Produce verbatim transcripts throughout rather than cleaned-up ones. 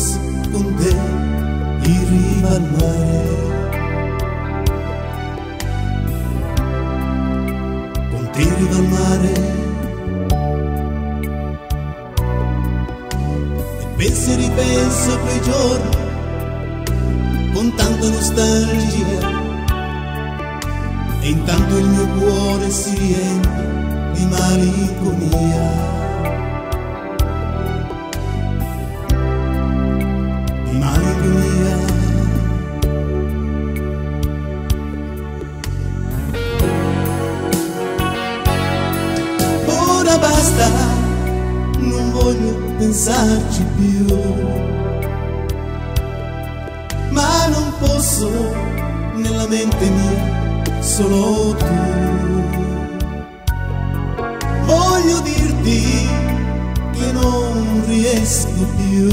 fosse con te in riva al mare. Con te in riva al mare. E penso e ripenso a quei giorni con tanta nostalgia, e intanto il mio cuore si riempie di malinconia. Di malinconia. Ora basta, non voglio pensarci più, ma non posso, nella mente mia, solo tu. Voglio dirti che non riesco più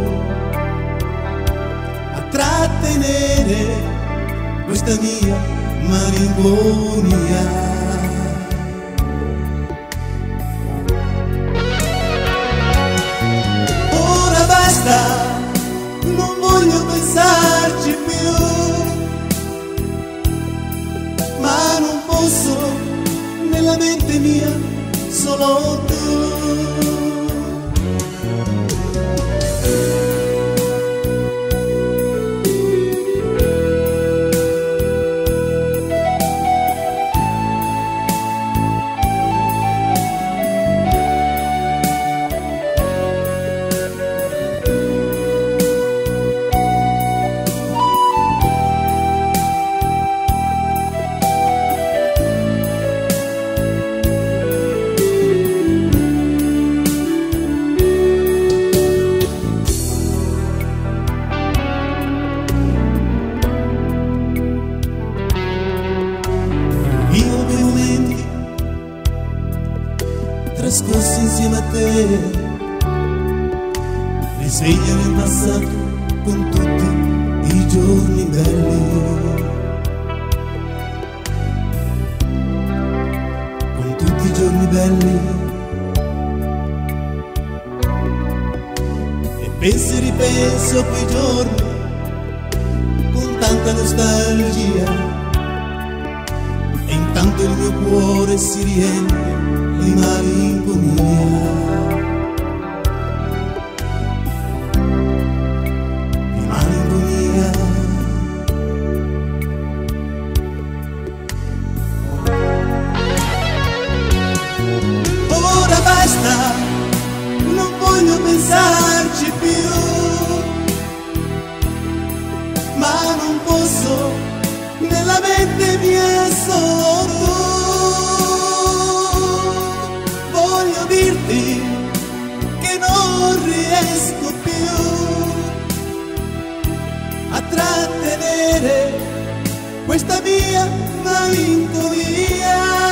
a trattenere questa mia malinconia. Ora basta, non voglio pensarci più, ma non posso, nella mente mia, solo tu. Trascorsi insieme a te, risveglia nel passato con tutti i giorni belli, con tutti i giorni belli. E penso e ripenso a quei giorni con tanta nostalgia, e intanto il mio cuore si riempie di malinconia. Di malinconia. Ora basta, non voglio pensarci più, ma non posso, nella mente mia solo tu. Dirti che non riesco più a trattenere questa mia malinconia.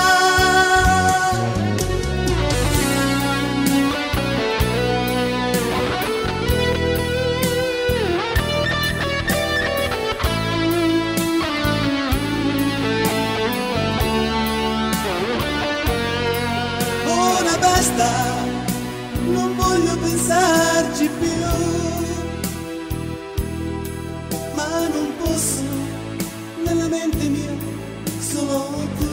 Basta, non voglio pensarci più, ma non posso, nella mente mia, solo tu.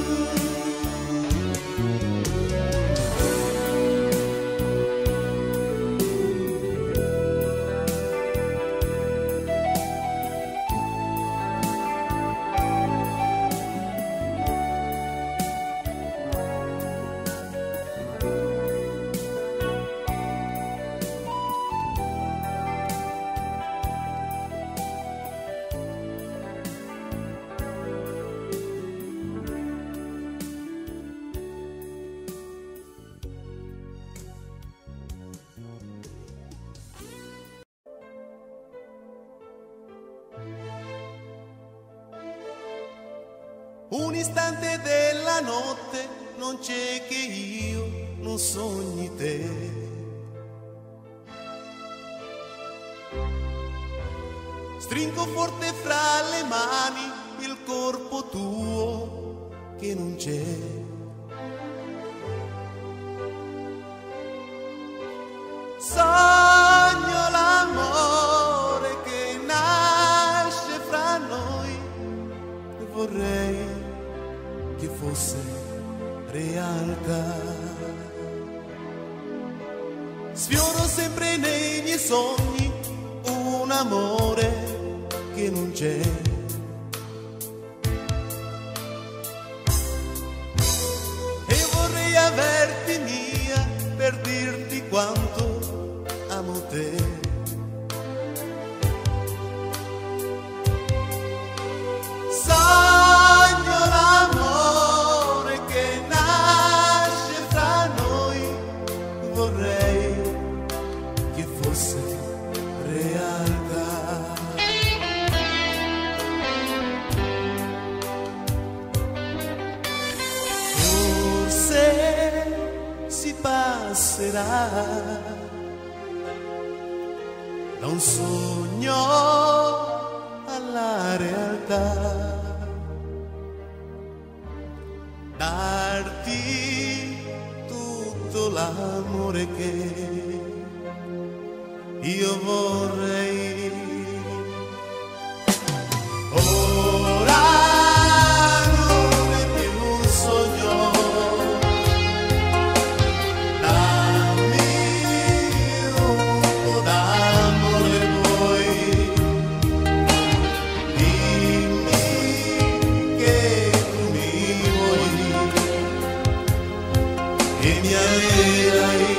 Un istante della notte non c'è che io non sogni te. Stringo forte fra le mani il corpo tuo che non c'è. Sogno la sogni un amore che non c'è. E vorrei averti mia per dirti quanto amo te. Sogno l'amore che nasce fra noi, vorrei che fosse realtà. Forse si passerà da un sogno alla realtà, darti tutto l'amore che io vorrei. Ora non è più un sogno, dammi un po' d'amore poi, dimmi che tu mi vuoi e mi amerai.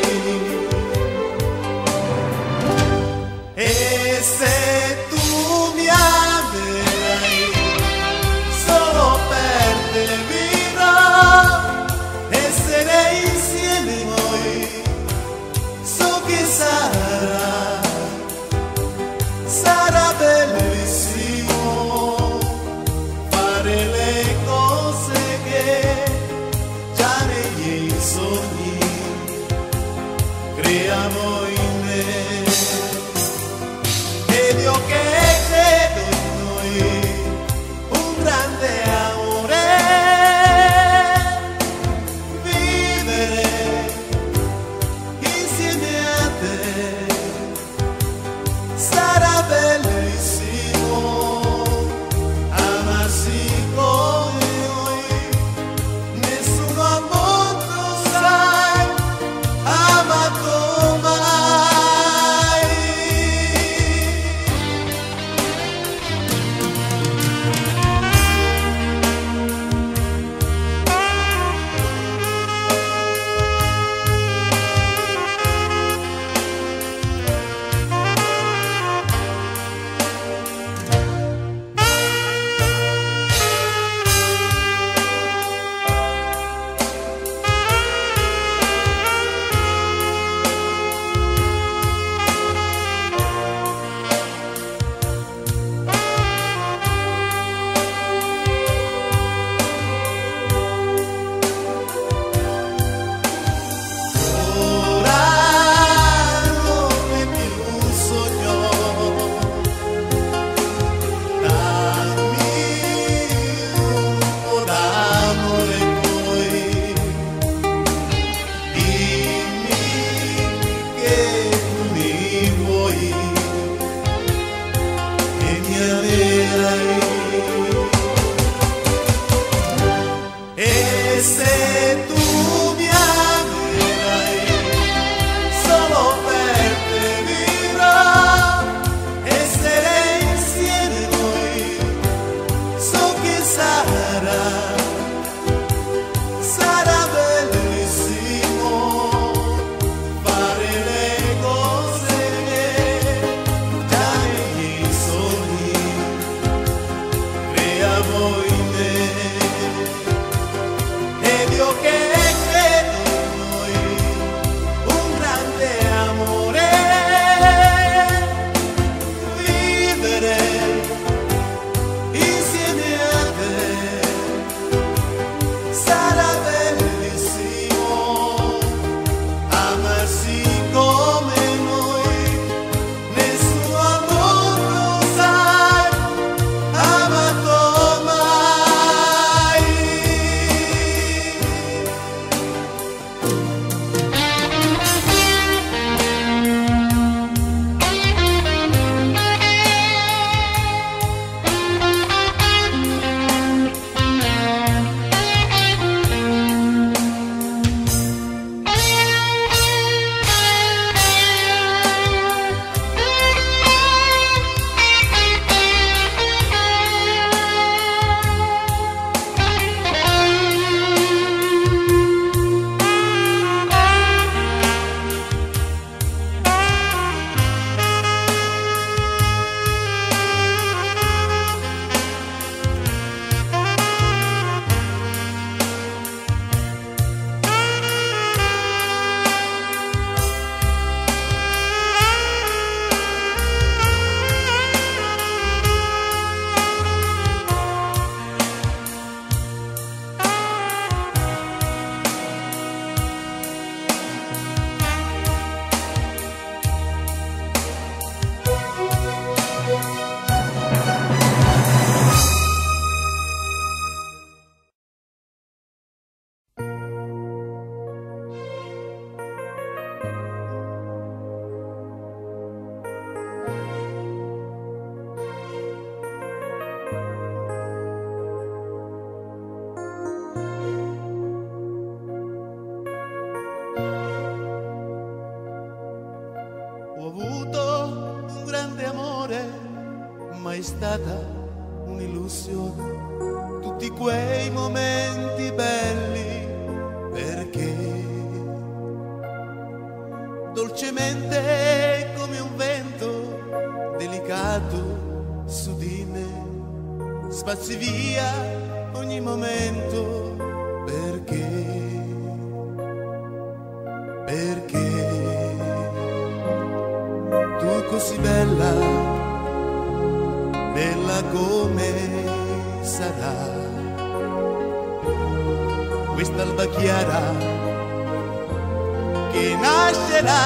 E se tu mi amerai, solo per te vivrò, essere insieme noi, so che sarà, sarà bellissimo fare le cose che già nei miei sogni creiamo in me. Ed io che credo in noi un grande amore, vivere insieme a te sarà bellissimo, amarsi come noi, nessuno al mondo sai amato mai. E se tu mi amerai, solo per te vivrò, essere insieme noi, so che sarà, sarà bellissimo fare le cose che già nei miei sogni amore, mai stata un'illusione, tutti quei momenti belli, perché dolcemente come un vento delicato su di me spazi via ogni momento, perché, perché tu così bella, bella come sarà quest'alba chiara che nascerà,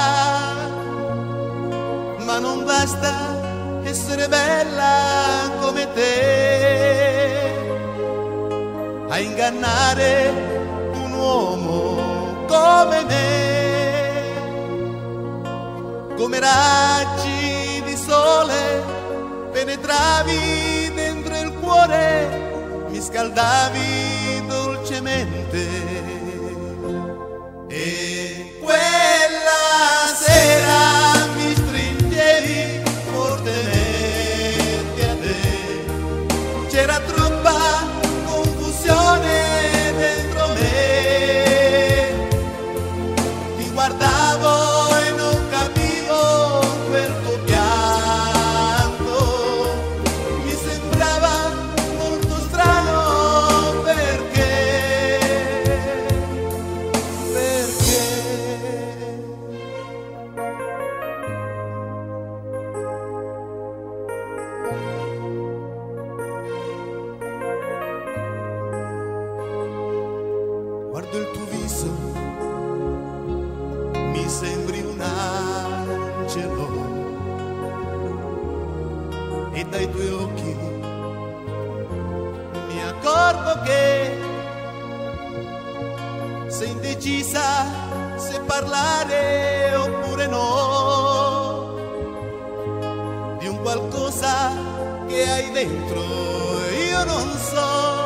ma non basta essere bella come te a ingannare un uomo come me, come raggi di sole penetravi dentro il cuore, mi scaldavi dolcemente. E quella sera mi stringevi fortemente a te, c'era troppa confusione dentro me, ti guardavo e non capivo quel tuo pianto, mi sembrava molto strano, perché, guardo il tuo viso, mi sembri un angelo, e dai tuoi occhi mi accorgo che sei indecisa se parlare oppure no, di un qualcosa che hai dentro, io non so.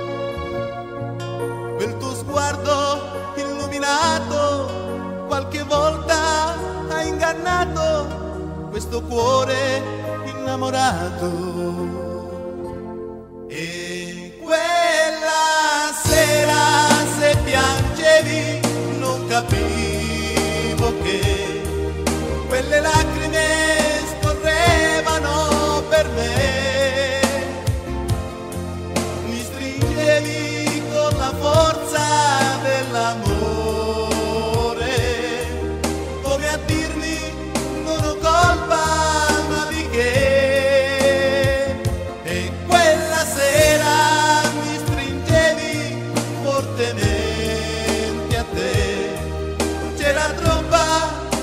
Quel tuo sguardo illuminato qualche volta ha ingannato questo cuore innamorato. E quella sera se piangevi non capivo che quelle lacrime scorrevano per me, mi stringevi con la forza dell'amore, come a dirmi non ho colpa ma di che. E quella sera mi stringevi fortemente a te, c'era troppa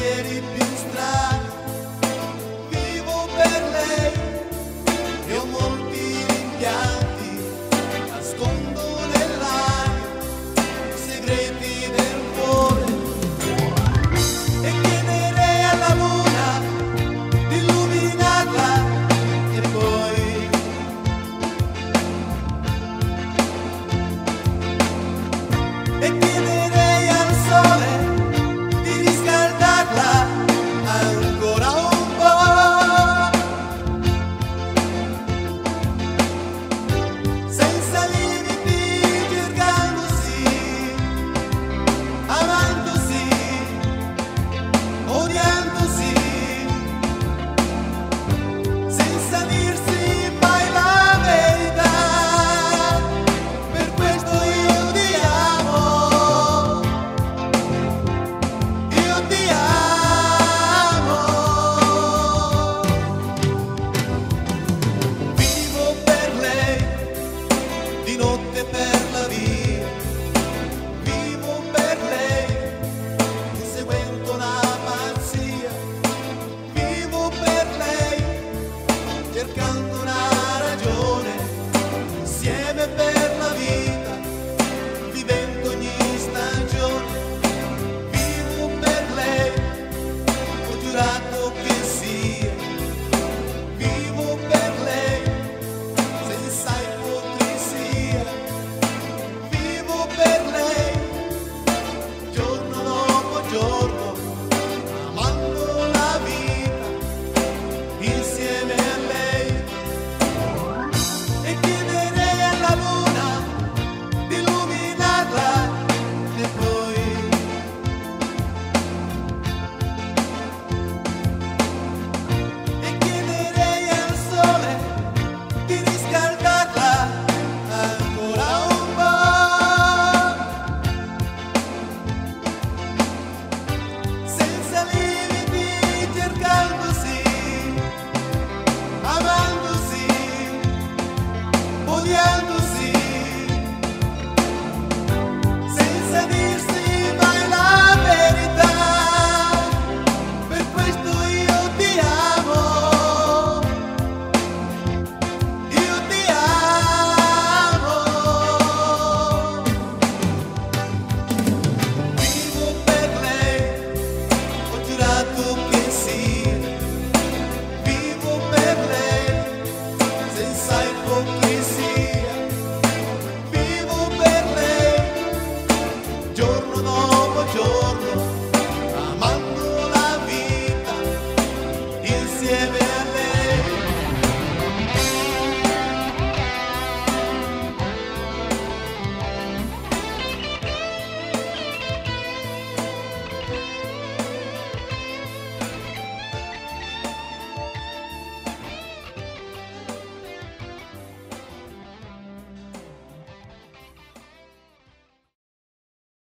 pensieri più strani.